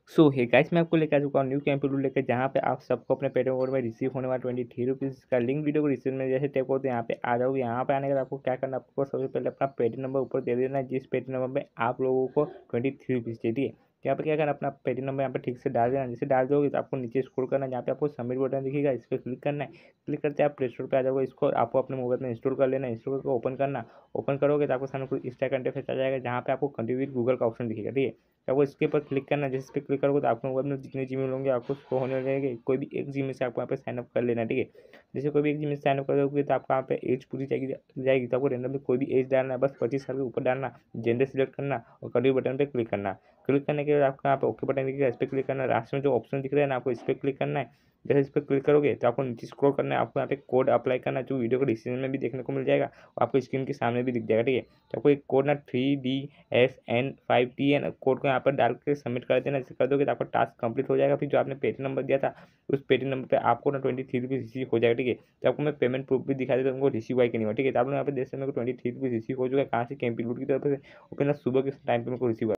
सो hey guys, मैं आपको लेकर आ चुका हूँ न्यू कैंप रूल लेकर, जहाँ पे आप सबको अपने पेटीएम कोड में रिसीव होने वाला 23 रुपीज़ का लिंक वीडियो को रिसीव में जैसे टैप होते हैं यहाँ पे आ जाओगे। यहाँ पे आने के बाद आपको क्या करना है, आपको सबसे पहले अपना पेटीएम नंबर ऊपर दे देना है, जिस पेटीएम नंबर पे आप लोगों को 23 रुपीज़ चाहिए। तो यहाँ पे क्या करना, अपना पेटीएम नंबर यहाँ पे ठीक से डाल देना। जैसे डाल दोगे तो आपको नीचे स्क्रॉल करना है, जहाँ पे आपको सबमिट बटन दिखेगा, इस पर क्लिक करना है। क्लिक करते आप प्ले स्टोर पर आ जाओगे, इसको आपको अपने मोबाइल में इंस्टॉल कर लेना है। इंस्टॉल करके ओपन करना। ओपन करोगे तो आपको सामने कुछ इस टाइप का इंटरफेस आ जाएगा, जहाँ पे आपको कंटिन्यू विद गूगल का ऑप्शन दिखेगा, ठीक है। तो आपको इसके ऊपर क्लिक करना है। जैसे इस पर क्लिक करोगे तो आपके मोबाइल में जितने जीमेल होंगे आपको शो होने लगेंगे। कोई भी एक जीमेल से आपको यहाँ पे साइनअप कर लेना है, ठीक है। जैसे कोई भी एक जीमेल से साइनअप कर दोगे तो आपको यहाँ पे एज पूरी जाएगी तो आपको रेंडमली कोई भी एज डालना है, बस 25 साल के ऊपर डालना, जेंडर सिलेक्ट करना और कंटिन्यू बटन पर क्लिक करना। क्लिक करने के बाद आपको यहाँ पे ओके बटन दिखेगा, इस पर क्लिक करना है। लास्ट में जो ऑप्शन दिख रहा है ना, आपको इस पर क्लिक करना है। जैसे इस पर क्लिक करोगे तो आपको नीचे स्क्रॉल करना है, आपको यहाँ पे कोड अप्लाई करना है, जो वीडियो को डिस्क्रिप्शन में भी देखने को मिल जाएगा और आपको स्क्रीन के सामने भी दिख जाएगा, ठीक है। तो आपको एक कोड ना 3DSN5TN कोड को यहाँ पर डाल के सबमिट कर देना। ऐसे कर दोगे तो आपका टास्क कंप्लीट हो जाएगा। फिर जो आपने पेटीएम नंबर दिया था, उस पेटीएम नंबर पे आपको ना 23 रुपीज़ रिसीव हो जाएगा, ठीक है। तो आपको मैं पेमेंट प्रूफ भी दिखा देता हूँ, उनको रिसीव हुआ कि नहीं हुआ, ठीक है। तो आप लोग यहाँ पे देख सकते हैं 23 रुपीज़ रिसीव हो चुका है। कहाँ से कैंपी लूट की तरफ से, वो ना सुबह के टाइम पे मेरे को रिसीव हुआ।